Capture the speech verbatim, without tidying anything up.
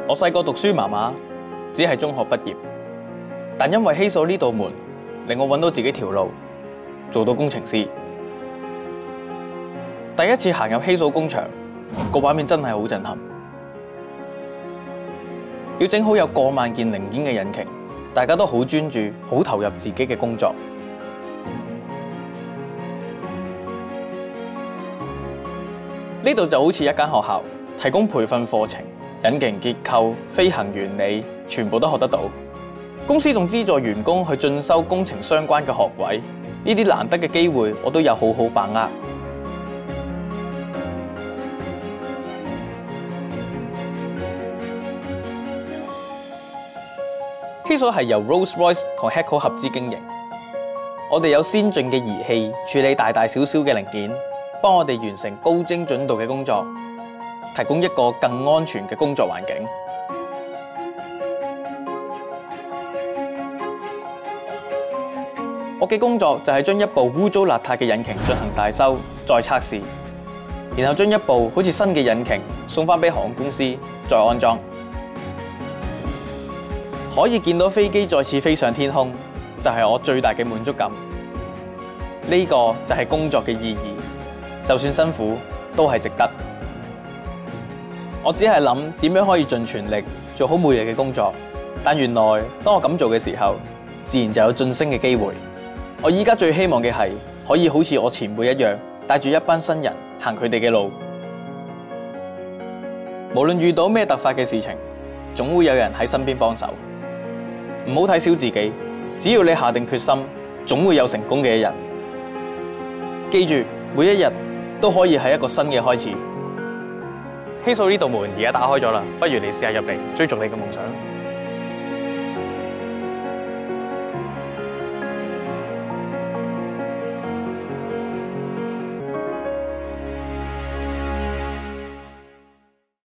我細個讀書麻麻，只係中學畢業，但因為H A E S L呢道門，令我揾到自己條路，做到工程師。第一次行入H A E S L工場，個畫面真係好震撼。要整好有過萬件零件嘅引擎，大家都好專注，好投入自己嘅工作。呢度就好似一間學校，提供培訓課程。引擎結構、飛行原理，全部都學得到。公司仲資助員工去進修工程相關嘅學位，呢啲難得嘅機會，我都有好好把握。H A E S L係由 Rolls-Royce 同 H A E S L 合資經營，我哋有先進嘅儀器處理大大小小嘅零件，幫我哋完成高精準度嘅工作。提供一個更安全嘅工作環境。我嘅工作就係將一部污糟邋遢嘅引擎進行大修，再測試，然後將一部好似新嘅引擎送返俾航空公司再安裝。可以見到飛機再次飛上天空，就係我最大嘅滿足感。呢個就係工作嘅意義，就算辛苦都係值得。我只係諗點樣可以盡全力做好每日嘅工作，但原來當我咁做嘅時候，自然就有晉升嘅機會。我依家最希望嘅係可以好似我前輩一樣，帶住一班新人行佢哋嘅路。無論遇到咩突發嘅事情，總會有人喺身邊幫手。唔好睇小自己，只要你下定決心，總會有成功嘅一日。記住，每一日都可以係一個新嘅開始。H A E S L呢道門而家打開咗啦，不如你試下入嚟追逐你嘅夢想。